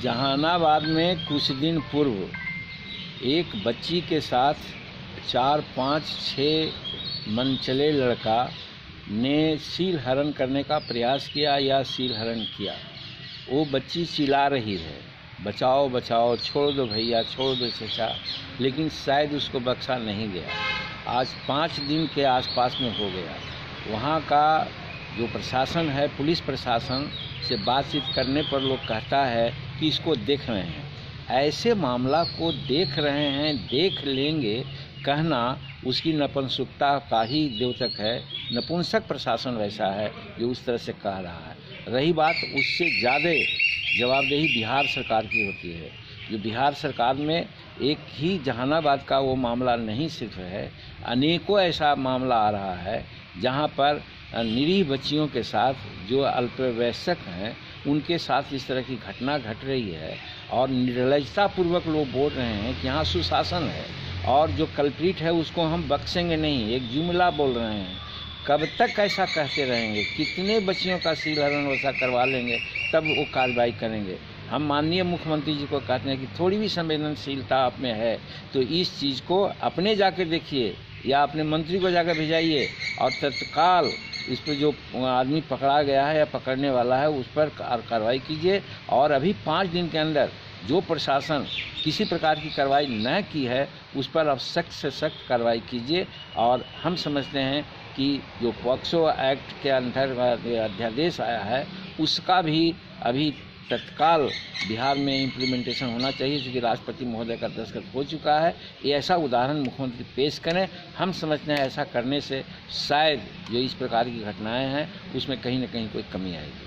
जहानाबाद में कुछ दिन पूर्व एक बच्ची के साथ 4, 5, 6 मनचले लड़का ने सील हरण करने का प्रयास किया या सील हरण किया। वो बच्ची चिल्ला रही है, बचाओ बचाओ, छोड़ दो भैया, छोड़ दो चचा, लेकिन शायद उसको बख्शा नहीं गया। आज 5 दिन के आसपास में हो गया। वहाँ का जो प्रशासन है, पुलिस प्रशासन से बातचीत करने पर लोग कहता है कि इसको देख रहे हैं। ऐसे मामला को देख रहे हैं, देख लेंगे कहना उसकी नपुंसकता का ही द्योतक है। नपुंसक प्रशासन वैसा है जो उस तरह से कह रहा है। रही बात, उससे ज़्यादा जवाबदेही बिहार सरकार की होती है। जो बिहार सरकार में एक ही जहानाबाद का वो मामला नहीं सिर्फ है, अनेकों ऐसा मामला आ रहा है जहाँ पर निरीह बच्चियों के साथ जो अल्पवयस्क हैं उनके साथ इस तरह की घटना घट रही है। और निर्लजतापूर्वक लोग बोल रहे हैं कि यहाँ सुशासन है और जो कल्प्रिट है उसको हम बख्शेंगे नहीं, एक जुमला बोल रहे हैं। कब तक ऐसा कहते रहेंगे? कितने बच्चियों का सील हरण वैसा करवा लेंगे तब वो कार्रवाई करेंगे? हम माननीय मुख्यमंत्री जी को कहते हैं कि थोड़ी भी संवेदनशीलता आप में है तो इस चीज़ को अपने जाके देखिए या अपने मंत्री को जाकर भेजाइए और तत्काल इस पर जो आदमी पकड़ा गया है या पकड़ने वाला है उस पर कार्रवाई कीजिए। और अभी 5 दिन के अंदर जो प्रशासन किसी प्रकार की कार्रवाई न की है उस पर अब सख्त से सख्त कार्रवाई कीजिए। और हम समझते हैं कि जो पॉक्सो एक्ट के अंतर्गत अध्यादेश आया है उसका भी अभी तत्काल बिहार में इम्प्लीमेंटेशन होना चाहिए, क्योंकि राष्ट्रपति महोदय का दस्तखत हो चुका है। ये ऐसा उदाहरण मुख्यमंत्री पेश करें। हम समझते हैं ऐसा करने से शायद जो इस प्रकार की घटनाएं हैं उसमें कहीं न कहीं कोई कमी आएगी।